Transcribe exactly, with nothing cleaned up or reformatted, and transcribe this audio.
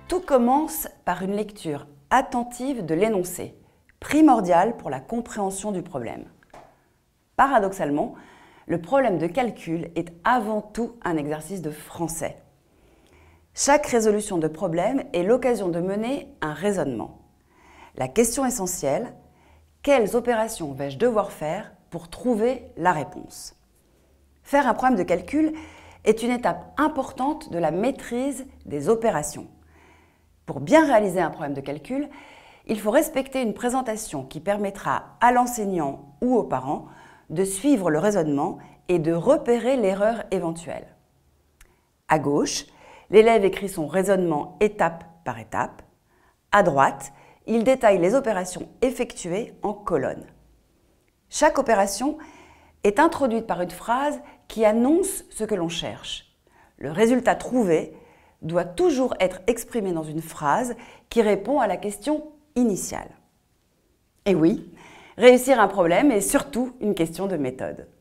Tout commence par une lecture attentive de l'énoncé, primordial pour la compréhension du problème. Paradoxalement, le problème de calcul est avant tout un exercice de français. Chaque résolution de problème est l'occasion de mener un raisonnement. La question essentielle, quelles opérations vais-je devoir faire pour trouver la réponse? Faire un problème de calcul est une étape importante de la maîtrise des opérations. Pour bien réaliser un problème de calcul, il faut respecter une présentation qui permettra à l'enseignant ou aux parents de suivre le raisonnement et de repérer l'erreur éventuelle. À gauche, l'élève écrit son raisonnement étape par étape. À droite, il détaille les opérations effectuées en colonne. Chaque opération est introduite par une phrase qui annonce ce que l'on cherche. Le résultat trouvé doit toujours être exprimé dans une phrase qui répond à la question initiale. Et oui, réussir un problème est surtout une question de méthode.